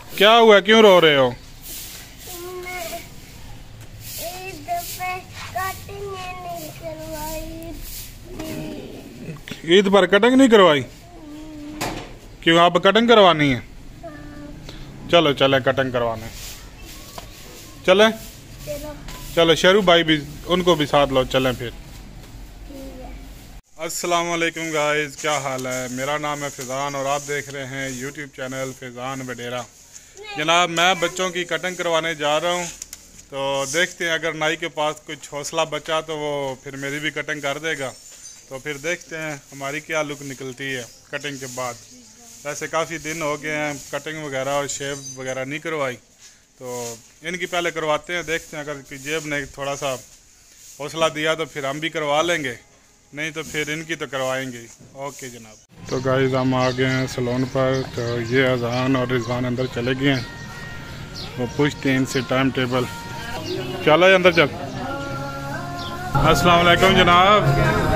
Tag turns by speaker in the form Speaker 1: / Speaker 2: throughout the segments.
Speaker 1: क्या हुआ, क्यों रो रहे हो? ईद पर कटिंग नहीं करवाई? क्यों, आप कटिंग करवानी है? चलो चले कटिंग करवाने, चले चलो शेरू भाई भी, उनको भी साथ लो, चलें फिर। अस्सलाम वालेकुम गाइस, क्या हाल है? मेरा नाम है फैज़ान और आप देख रहे हैं यूट्यूब चैनल फैज़ान वडेरा। जनाब मैं बच्चों की कटिंग करवाने जा रहा हूँ, तो देखते हैं अगर नाई के पास कुछ हौसला बचा तो वो फिर मेरी भी कटिंग कर देगा। तो फिर देखते हैं हमारी क्या लुक निकलती है कटिंग के बाद। वैसे काफ़ी दिन हो गए हैं कटिंग वगैरह और शेव वगैरह नहीं करवाई, तो इनकी पहले करवाते हैं। देखते हैं अगर जेब ने थोड़ा सा हौसला दिया तो फिर हम भी करवा लेंगे, नहीं तो फिर इनकी तो करवाएंगे। ओके जनाब। तो गाइस हम आ गए हैं सैलून पर। तो ये अजान और रिजवान अंदर चले गए हैं, वो पूछते हैं इनसे टाइम टेबल। चलो अंदर चल। अस्सलाम वालेकुम जनाब।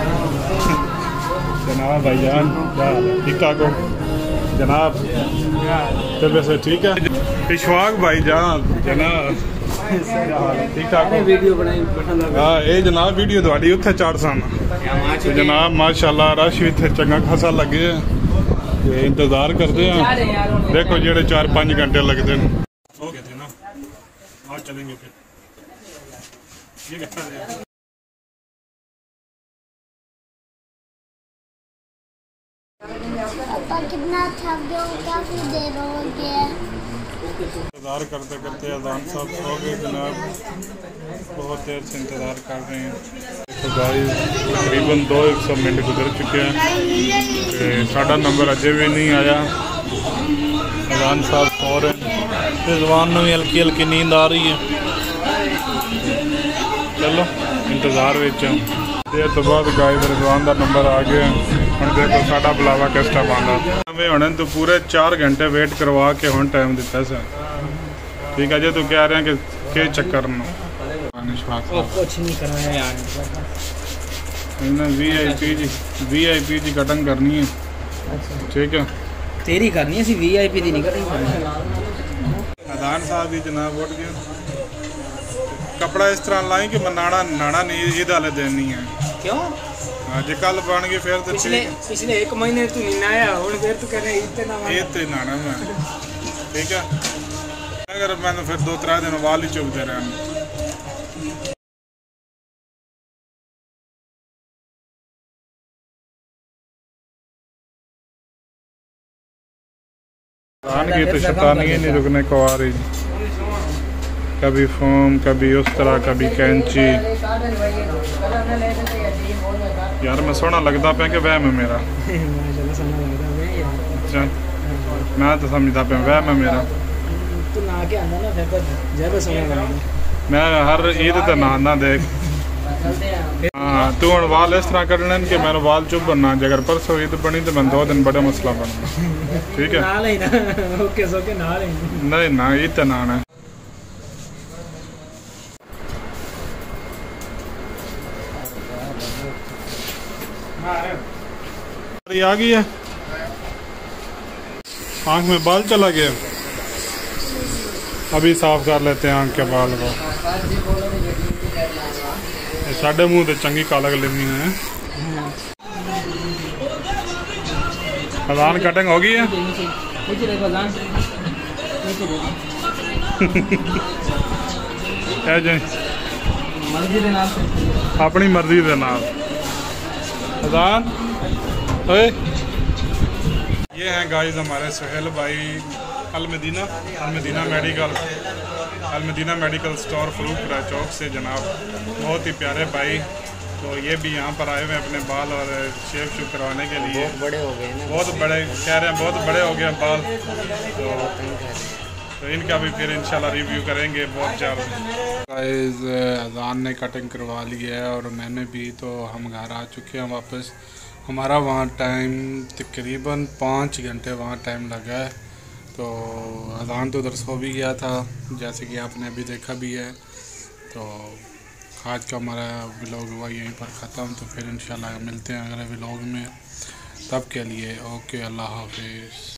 Speaker 1: जनाब भाईजान क्या हाल है? ठीक ठाक हो जनाब? तो वैसे ठीक है। इशफाक भाईजान जनाब ठीक ठाक हो? वीडियो बनाई हाँ ये जनाब वीडियो थोड़ी उत्थे चार सन तो जनाब माशाल्लाह रश भी इतने चंगा खासा लगे है। इंतजार करते हैं, देखो जेड़े 4-5 घंटे लगते हैं। हो गए थे ना, आज चलेंगे फिर। ये
Speaker 2: पापा कितना थक गए हो, काफी देर हो गई है।
Speaker 1: इंतज़ार करते करते अजान साहब सो गए जनाब, बहुत देर से इंतज़ार कर रहे हैं। तो गाइस तकरीबन 200 मिनट गुजर चुके हैं, साढ़ा नंबर अजय भी नहीं आया। अजान साहब सो रहे हैं, रिजवान में भी हल्की हल्की नींद आ रही है। चलो इंतज़ार विच देर तो बाद गाइस रिजवान का नंबर आ गया। हम देखो साडा बुलावा किस टाइम आंदा होने तो पूरे 4 घंटे वेट करवा के हम टाइम दिता सर। ठीक है जी, तू कह रहे हैं कि चक्कर कुछ नहीं कराया यार, वीआईपी की कटिंग करनी है। ठीक है
Speaker 3: तेरी करनी है, वीआईपी दी नहीं करनी।
Speaker 1: अजान साहब ही जनाब उठ गया। कपड़ा इस तरह लाई कि नाड़ा नहीं ईद वाले दिन नहीं है।
Speaker 3: क्यों?
Speaker 1: हाँ जी कल बन गई फिर तो
Speaker 3: पिछले 1 महीने तू नहीं आया, हुन फिर तू कह रहा है
Speaker 1: ईद ते नाना मैं। ठीक है अगर मैंने फिर 2-3 दिन वाल ही चुभते रहे। की तो शैतानी ही नहीं रुकने को आ रही, कभी फोम कभी उस तरह कभी कैंची। यार मैं सोना लगता पे कि वहम है मेरा। अच्छा मैं तो समझता पे वहम है मेरा। मैं हर ईद ते नहाना देख। हाँ तू हम वाल इस तरह करने कि मैंने वाल चुप बनना, अगर परसों ईद बनी तो मैं 2 दिन बड़े मसला बनना। ठीक है नहीं ना ईद ते नहाना आ गई है। आँख में बाल चला गया, अभी साफ कर लेते हैं आँख के बाल को। साढ़े मुँह तो चंगी कालक लेनी है। अजान कटिंग हो गई है। अपनी मर्जी के नाल अजान। ये हैं गाइस हमारे सुहेल भाई अलमदीना मेडिकल स्टोर फरूखपुरा चौक से जनाब, बहुत ही प्यारे भाई। तो ये भी यहाँ पर आए हुए हैं अपने बाल और शेव करवाने के लिए। बहुत बड़े हो गए, बहुत बड़े कह रहे हैं, बहुत बड़े हो गए बाल। तो इनका भी फिर इंशाल्लाह रिव्यू करेंगे बहुत जल्द। गाइस अजान ने कटिंग करवा ली है और मैंने भी, तो हम घर आ चुके हैं वापस। हमारा वहाँ टाइम तकरीबन 5 घंटे वहाँ टाइम लगा है। तो अजान तो उधर सो भी गया था जैसे कि आपने अभी देखा भी है। तो आज का हमारा व्लॉग हुआ यहीं पर ख़त्म। तो फिर इंशाल्लाह मिलते हैं अगले व्लॉग में, तब के लिए ओके अल्लाह हाफिज़।